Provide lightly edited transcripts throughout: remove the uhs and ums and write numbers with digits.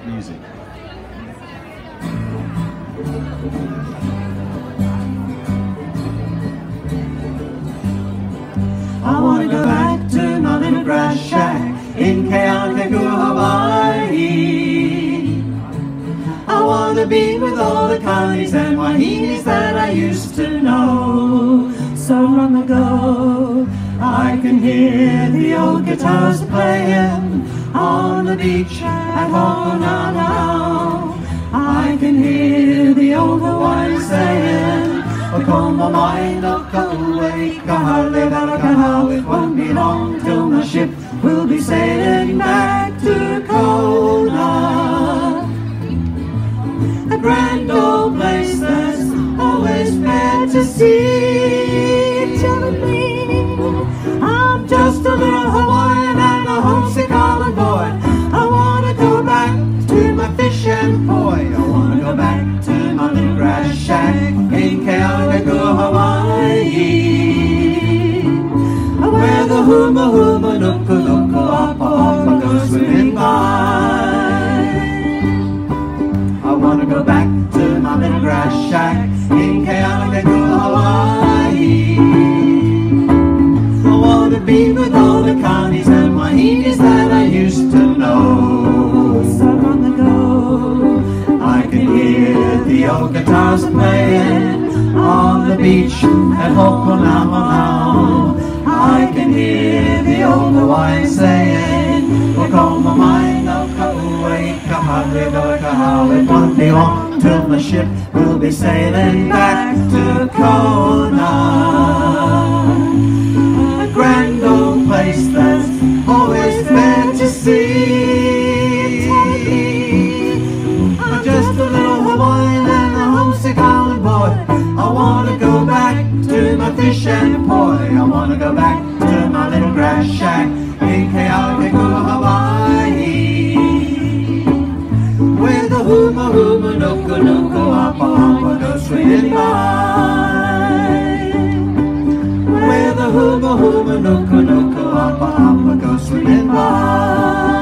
of music. I want to go back to my little grass shack in Kealakekua, Hawaii. I want to be with all the Kalis and Wahinis that I used to know so long ago. I can hear the old guitars playing on the beach at Honolulu. I can hear the old Hawaiians saying, "Okoma mai no kauei, kahale barakaha." It won't be long till my ship will be sailing back to Kona. A grand old place that's always fair to see. Telling me I'm just a little Hawaiian and a homesick island boy. I want to go back to my fishing boy. I want to go back to my little grass shack in Kealakekua, Hawaii, where the huma huma nuku nuku apa apa goes swimming by. I want to go back to my little grass shack in Kealakekua, Hawaii. I want to be with all the Kanis and Wahinis that I used to know so long ago. I can hear the old guitars playing on the beach at Ho'oponopono. I can hear the old Hawaiian saying, "Okoma mai no kauei, kahale barakaha." It won't be long till the ship will be sailing back to Kona. A grand old place that's always fair to see. I'm just a little Hawaiian and a homesick island boy. I want to go back to my fishing boy. I want to go back to my little grass shack in Kealakekua, Hawaii, where the huma huma nuku nuku apa apa goes swimming by. Where the huma huma nuku nuku apa apa goes swimming by.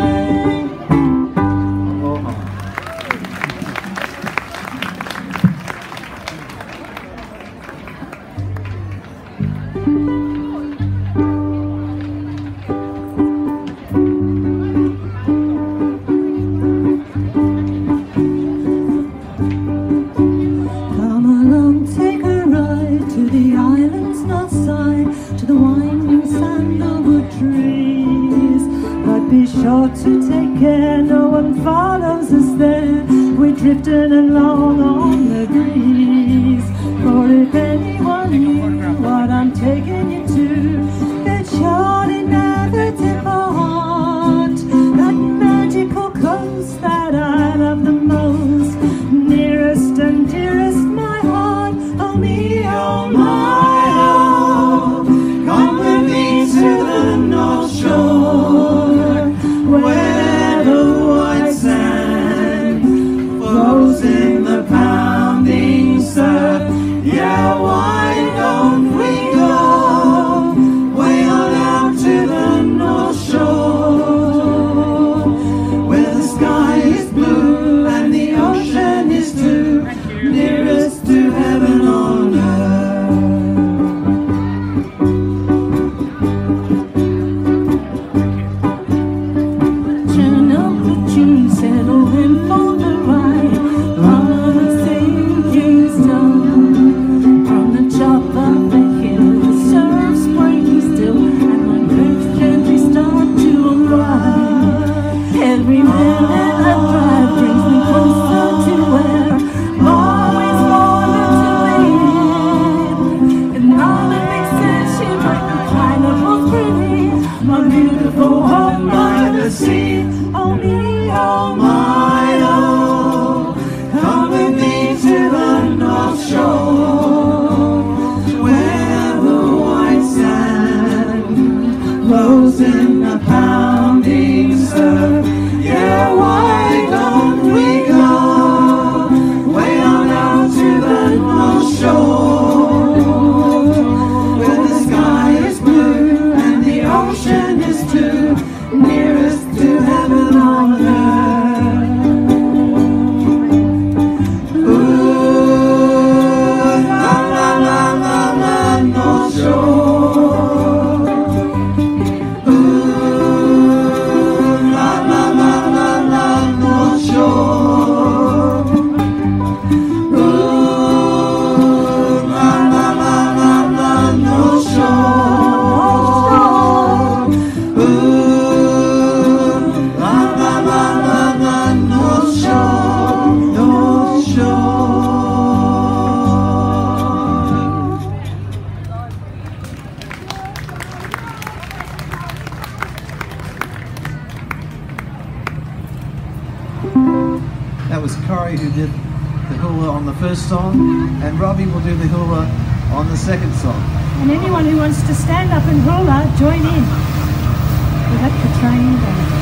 To take care, no one follows us there. We're drifting along on the breeze. For if anyone knew what I'm taking you to, they'd surely never tip our heart. That magical coast that I love the most, nearest and dearest my heart. Oh me, oh my, oh, come with me to the North Shore, where the white sand flows in the pounding surf. Yeah, why don't we go way on out to the North Shore, where the sky is blue and the ocean is too, nearest to heaven on earth. Settling for the ride on a sinking stone. From the top of the hill, the surf's breaking still, and my nerves gently start to unwind. Every minute I drive brings me closer to where I've always wanted to live. And all the big sense you might be kind of pretty, my beautiful home by the sea. Oh me, oh my, oh, come with me to the North Shore, where the white sand flows in the pounding surf. Yeah, That was Corey who did the hula on the first song, and Robbie will do the hula on the second song. And anyone who wants to stand up and hula, join in. We've had to train them.